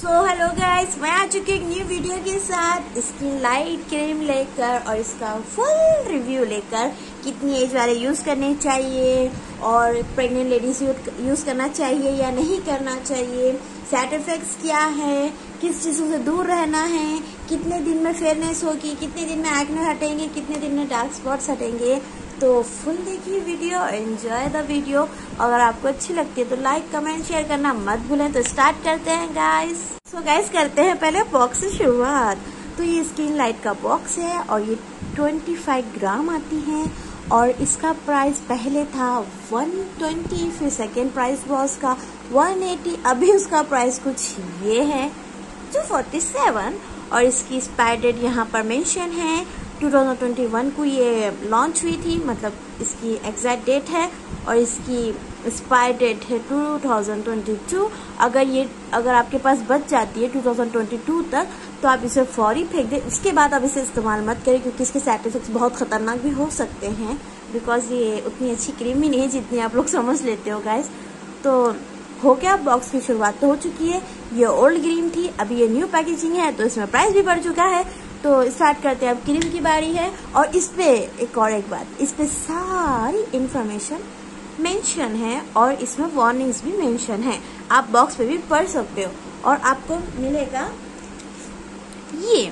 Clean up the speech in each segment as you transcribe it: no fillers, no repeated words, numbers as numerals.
Hello guys, मैं आ चुकी एक न्यू वीडियो के साथ स्किन लाइट क्रीम लेकर और इसका फुल रिव्यू लेकर। कितनी एज वाले यूज करने चाहिए और प्रेग्नेंट लेडीज यूज करना चाहिए या नहीं करना चाहिए, साइड इफेक्ट्स क्या है, किस चीजों से दूर रहना है, कितने दिन में फेयरनेस होगी, कितने दिन में एक्ने हटेंगे, कितने दिन में डार्क स्पॉट्स हटेंगे। तो फुल देखिए वीडियो, एंजॉय द वीडियो। अगर आपको अच्छी लगती है तो लाइक कमेंट शेयर करना मत भूलें। तो स्टार्ट करते हैं गाइस। सो गाइस करते हैं पहले बॉक्स से शुरुआत। तो ये स्किन लाइट का बॉक्स है और ये 25 ग्राम आती है और इसका प्राइस पहले था 120, फिर सेकेंड प्राइस हुआ उसका 180, अभी उसका प्राइस कुछ ये है 247 और इसकी एक्सपायर डेट यहाँ पर मेंशन है 2021 को ये लॉन्च हुई थी, मतलब इसकी एग्जैक्ट डेट है और इसकी एक्सपायर डेट है 2022। अगर आपके पास बच जाती है 2022 तक तो आप इसे फौरी फेंक दें। इसके बाद आप इसे इस्तेमाल मत करें क्योंकि इसके साइड इफेक्ट्स बहुत खतरनाक भी हो सकते हैं, बिकॉज ये उतनी अच्छी क्रीम ही नहीं है जितनी आप लोग समझ लेते हो गाइस। तो हो गया, बॉक्स की शुरुआत तो हो चुकी है। ये ओल्ड क्रीम थी, अभी ये न्यू पैकेजिंग है तो इसमें प्राइस भी बढ़ चुका है। तो स्टार्ट करते हैं, अब क्रीम की बारी है। और इस पे एक बात, इस पे सारी इंफॉर्मेशन मेंशन है और इसमें वार्निंग्स भी मेंशन है, आप बॉक्स पे भी पढ़ सकते हो। और आपको मिलेगा ये,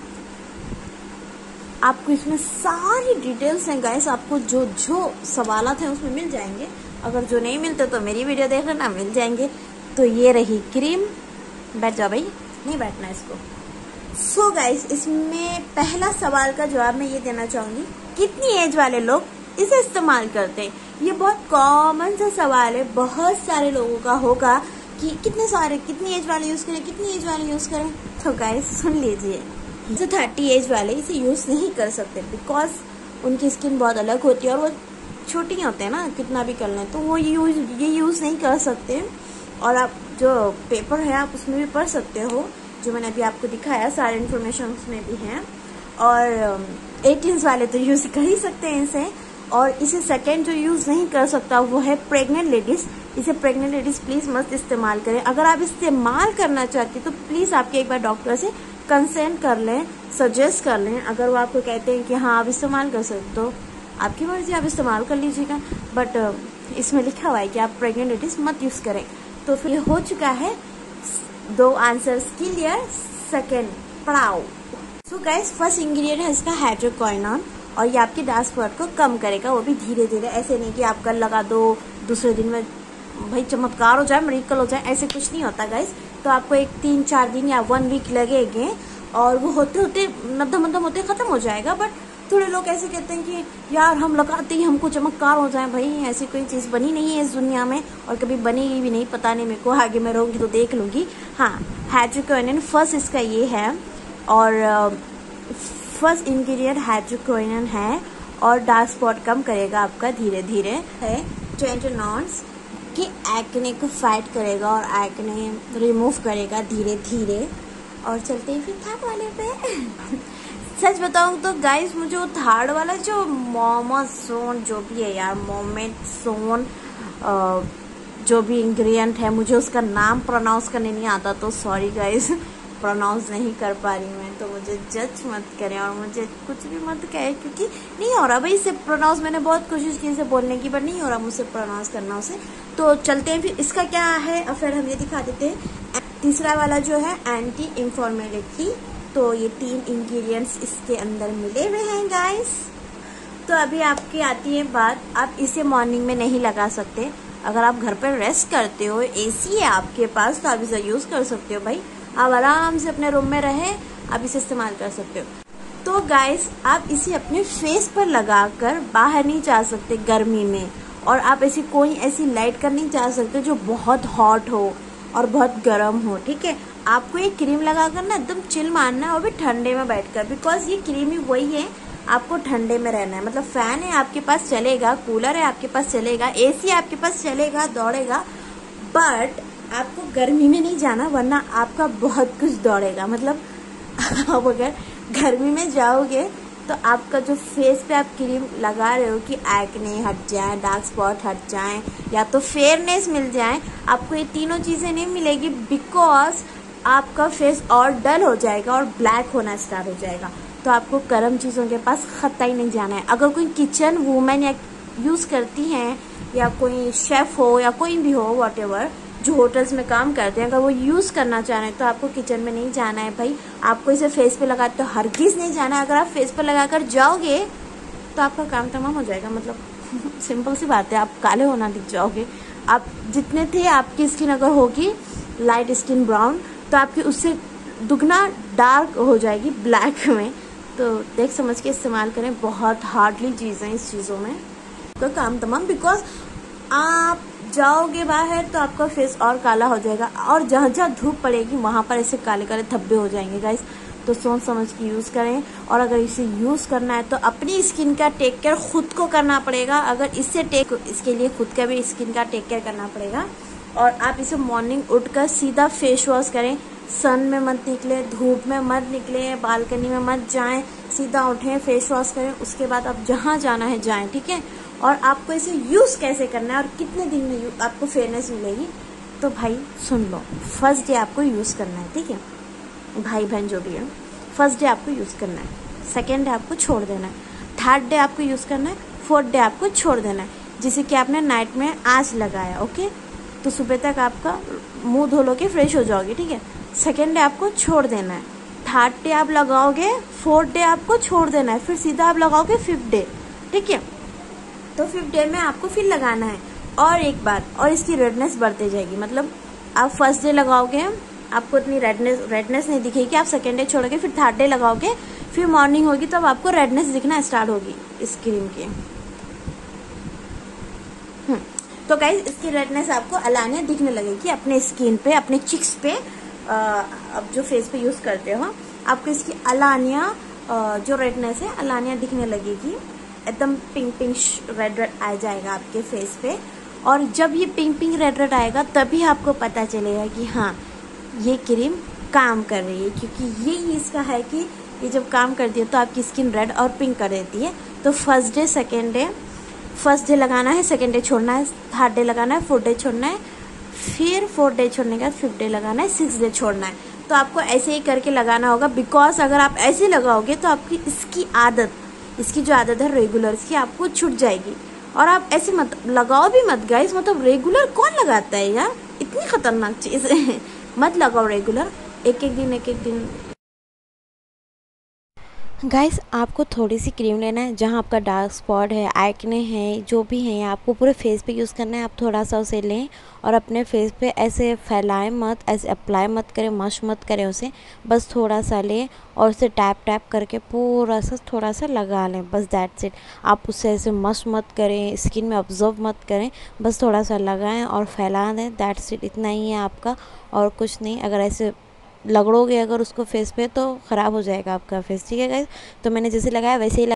आपको इसमें सारी डिटेल्स हैं गाइस, आपको जो जो सवालात हैं उसमें मिल जाएंगे। अगर जो नहीं मिलते तो मेरी वीडियो देख लेना, मिल जाएंगे। तो ये रही क्रीम, बैठ जाओ भाई, नहीं बैठना इसको। सो गाइस, इसमें पहला सवाल का जवाब मैं ये देना चाहूंगी, कितनी एज वाले लोग इसे इस्तेमाल करते हैं। ये बहुत कॉमन सा सवाल है, बहुत सारे लोगों का होगा कि कितनी एज वाले यूज करें, कितनी एज वाले यूज करें। तो गाइस सुन लीजिए, जो 30 एज वाले इसे यूज नहीं कर सकते बिकॉज उनकी स्किन बहुत अलग होती है और वो छोटी होते हैं ना, कितना भी कर लें तो वो ये यूज नहीं कर सकते। और आप जो पेपर है आप उसमें भी पढ़ सकते हो, जो मैंने अभी आपको दिखाया, सारे इन्फॉर्मेशन उसमें भी हैं। और 18 वाले तो यूज कर ही सकते हैं इसे। और इसे सेकेंड जो यूज नहीं कर सकता वो है प्रेग्नेंट लेडीज। इसे प्रेग्नेंट लेडीज प्लीज मत इस्तेमाल करें। अगर आप इस्तेमाल करना चाहती तो प्लीज आपके एक बार डॉक्टर से कंसल्ट कर लें, सजेस्ट कर लें। अगर वो आपको कहते हैं कि हाँ आप इस्तेमाल कर सकते हो, आपकी मर्जी, आप इस्तेमाल कर लीजिएगा। बट इसमें लिखा हुआ है कि आप प्रेग्नेंट लेडीज मत यूज करें। तो फिर हो चुका है 2 आंसर्स क्लियर। सेकेंड पढ़ाओ। सो गाइस, फर्स्ट इंग्रेडिएंट है इसका हाइड्रोक्विनोन और ये आपके डार्क स्पॉट को कम करेगा, वो भी धीरे धीरे। ऐसे नहीं कि आप कल लगा दो दूसरे दिन में भाई चमत्कार हो जाए, मेडिकल हो जाए, ऐसे कुछ नहीं होता गाइस। तो आपको 3-4 दिन या 1 वीक लगेंगे और वो होते होते मध्यम होते खत्म हो जाएगा। बट थोड़े लोग ऐसे कहते हैं कि यार हम लगाते ही हमको चमत्कार हो जाए। भाई ऐसी कोई चीज बनी नहीं है इस दुनिया में और कभी बनेगी भी नहीं, पता नहीं, मेरे को आगे मैं रहूंगी तो देख लूंगी। हाँ, हाइड्रोक्विनोन फर्स्ट इसका ये है और फर्स्ट इंग्रेडिएंट हाइड्रोक्विनोन है और डार्क स्पॉट कम करेगा आपका धीरे धीरे है। ट्रेंटनॉन्स कि एक्ने को फाइट करेगा और एक्ने रिमूव करेगा धीरे धीरे। और चलते ही फिर थर्ड वाले पे। सच बताऊं तो गाइस, मुझे वो थर्ड वाला जो मोमोजोन जो भी है यार, मोमेटसोन जो भी इंग्रेडिएंट है, मुझे उसका नाम प्रोनाउंस करने नहीं आता, तो सॉरी गाइस, प्रोनाउंस नहीं कर पा रही मैं, तो मुझे जज मत करें और मुझे कुछ भी मत कहे क्योंकि नहीं हो रहा भाई इसे प्रोनाउंस। मैंने बहुत कोशिश की इसे बोलने की, पर नहीं हो रहा मुझसे प्रोनाउंस करना उसे। तो चलते हैं फिर इसका क्या है और फिर हम ये दिखा देते हैं। तीसरा वाला जो है एंटी इंफ्लेमेटरी, तो ये 3 इंग्रेडिएंट्स इसके अंदर मिले हुए हैं गाइस। तो अभी आपकी आती है बात, आप इसे मॉर्निंग में नहीं लगा सकते। अगर आप घर पर रेस्ट करते हो, एसी है आपके पास, तो आप इसे यूज कर सकते हो भाई। आप आराम से अपने रूम में रहे, आप इसे इस्तेमाल कर सकते हो। तो गाइस, आप इसे अपने फेस पर लगाकर बाहर नहीं जा सकते गर्मी में, और आप ऐसी लाइट कर नहीं जा सकते जो बहुत हॉट हो और बहुत गर्म हो, ठीक है। आपको ये क्रीम लगाकर ना एकदम चिल मारना है, वो भी ठंडे में बैठकर, बिकॉज ये क्रीम ही वही है, आपको ठंडे में रहना है। मतलब फैन है आपके पास चलेगा, कूलर है आपके पास चलेगा, एसी आपके पास चलेगा, दौड़ेगा, बट आपको गर्मी में नहीं जाना वरना आपका बहुत कुछ दौड़ेगा। मतलब आप अगर गर्मी में जाओगे तो आपका जो फेस पे आप क्रीम लगा रहे हो कि एक्ने हट जाए, डार्क स्पॉट हट जाए या तो फेयरनेस मिल जाए, आपको ये तीनों चीजें नहीं मिलेगी बिकॉज आपका फेस और डल हो जाएगा और ब्लैक होना स्टार्ट हो जाएगा। तो आपको गर्म चीज़ों के पास कतई नहीं जाना है। अगर कोई किचन वूमेन या यूज़ करती हैं या कोई शेफ़ हो या कोई भी हो व्हाटएवर जो होटल्स में काम करते हैं, अगर वो यूज़ करना चाह रहे हैं तो आपको किचन में नहीं जाना है भाई। आपको इसे फेस पे लगाते तो हरगिज़ नहीं जाना है। अगर आप फेस पे लगाकर जाओगे तो आपका काम तमाम हो जाएगा। मतलब सिंपल सी बात है, आप काले होना दिख जाओगे। आप जितने थे, आपकी स्किन अगर होगी लाइट स्किन ब्राउन, तो आपकी उससे दुगना डार्क हो जाएगी ब्लैक में। तो देख समझ के इस्तेमाल करें, बहुत हार्डली चीज़ है इस चीज़ों में तो काम तमाम। बिकॉज आप जाओगे बाहर तो आपका फेस और काला हो जाएगा और जहाँ जहाँ धूप पड़ेगी वहाँ पर ऐसे काले काले धब्बे हो जाएंगे गाइस। तो सोच समझ के यूज़ करें। और अगर इसे यूज़ करना है तो अपनी स्किन का टेक केयर खुद को करना पड़ेगा। अगर इसके लिए खुद का भी स्किन का टेक केयर करना पड़ेगा। और आप इसे मॉर्निंग उठकर सीधा फेस वॉश करें। सन में मत निकले, धूप में मत निकले, बालकनी में मत जाएं, सीधा उठें, फेस वॉश करें। उसके बाद आप जहाँ जाना है जाएं, ठीक है। और आपको इसे यूज़ कैसे करना है और कितने दिन में आपको फेयरनेस मिलेगी, तो भाई सुन लो। फर्स्ट डे आपको यूज़ करना है, ठीक है भाई बहन जो भी है। फर्स्ट डे आपको यूज़ करना है, सेकेंड डे आपको छोड़ देना है, थर्ड डे आपको यूज़ करना है, फोर्थ डे आपको छोड़ देना है। जैसे कि आपने नाइट में आज लगाया, ओके, तो सुबह तक आपका मुंह धो लो के फ्रेश हो जाओगे, ठीक है। सेकेंड डे आपको छोड़ देना है, थर्ड डे आप लगाओगे, फोर्थ डे आपको छोड़ देना है, फिर सीधा आप लगाओगे फिफ्थ डे, ठीक है। तो फिफ्थ डे में आपको फिर लगाना है और एक बार, और इसकी रेडनेस बढ़ती जाएगी। मतलब आप फर्स्ट डे लगाओगे, आपको इतनी रेडनेस नहीं दिखेगी। आप सेकेंड डे छोड़ोगे, फिर थर्ड डे लगाओगे, फिर मॉर्निंग होगी तो अब आपको रेडनेस दिखना स्टार्ट होगी इस क्रीम की। तो गाइस इसकी रेडनेस आपको अलानिया दिखने लगेगी अपने स्किन पे, अपने चिक्स पे। अब जो फेस पे यूज करते हो आपको इसकी अलानिया जो रेडनेस है अलानिया दिखने लगेगी। एकदम पिंक पिंक रेड रेड आ जाएगा आपके फेस पे। और जब ये पिंक पिंक रेड रेड आएगा तभी आपको पता चलेगा कि हाँ ये क्रीम काम कर रही है, क्योंकि ये इसका है कि ये जब काम करती है तो आपकी स्किन रेड और पिंक कर देती है। तो फर्स्ट डे लगाना है, सेकेंड डे छोड़ना है, थर्ड डे लगाना है, फोर्थ डे छोड़ना है, फिर फोर्थ डे छोड़ने के बाद फिफ्थ डे लगाना है, सिक्स डे छोड़ना है। तो आपको ऐसे ही करके लगाना होगा। बिकॉज अगर आप ऐसे लगाओगे तो आपकी इसकी जो आदत है रेगुलर की आपको छूट जाएगी। और आप ऐसे मत लगाओ भी मत गाइस। मतलब रेगुलर कौन लगाता है यार, इतनी खतरनाक चीज़ है। मत लगाओ रेगुलर, एक एक दिन। गाइस आपको थोड़ी सी क्रीम लेना है, जहाँ आपका डार्क स्पॉट है, एक्ने है, जो भी है, आपको पूरे फेस पे यूज़ करना है। आप थोड़ा सा उसे लें और अपने फेस पे ऐसे फैलाएं मत, ऐसे अप्लाई मत करें, मश मत करें उसे। बस थोड़ा सा लें और उसे टैप करके पूरा सा थोड़ा सा लगा लें, बस दैट्स इट। आप उससे ऐसे मश मत करें, स्किन में ऑब्जर्व मत करें, बस थोड़ा सा लगाएं और फैला दें, दैट्स इट। इतना ही है आपका और कुछ नहीं। अगर ऐसे लगड़ोगे अगर उसको फेस पे तो ख़राब हो जाएगा आपका फेस, ठीक है गाइस। तो मैंने जैसे लगाया वैसे ही